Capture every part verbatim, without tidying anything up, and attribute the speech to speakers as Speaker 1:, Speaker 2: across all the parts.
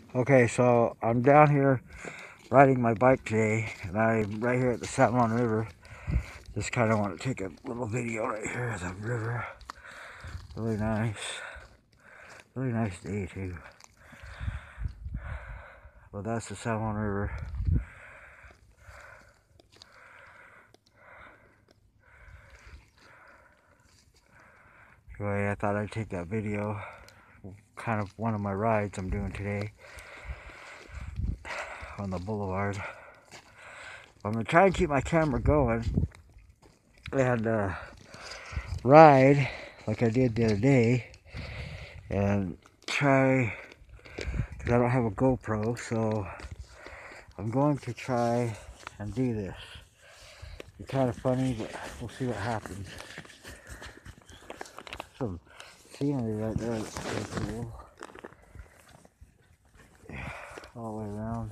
Speaker 1: Okay, so I'm down here riding my bike today, and I'm right here at the San Juan River. Just kind of want to take a little video right here of the river. Really nice. Really nice day, too. Well, that's the San Juan River. Anyway, I thought I'd take that video. Kind of one of my rides I'm doing today on the boulevard. I'm going to try and keep my camera going and uh, ride like I did the other day. And try, because I don't have a GoPro, so I'm going to try and do this. It's kind of funny, but we'll see what happens. Some scenery right there that's pretty cool. All the way around.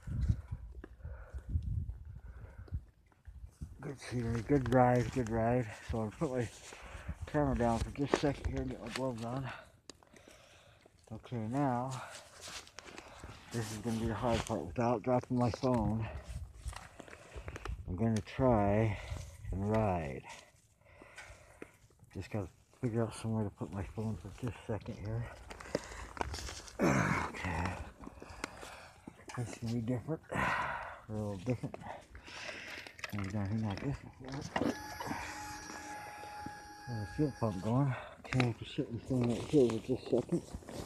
Speaker 1: Good scenery, good ride, good ride. So I'll put my camera down for just a second here and get my gloves on. Okay, now, this is going to be the hard part. Without dropping my phone, I'm going to try and ride. Just got to figure out somewhere to put my phone for just a second here. Okay. This is going to be different. A little different. I've done anything like this before. There's a fuel pump going. Okay, I have to shut my phone right here for just a second.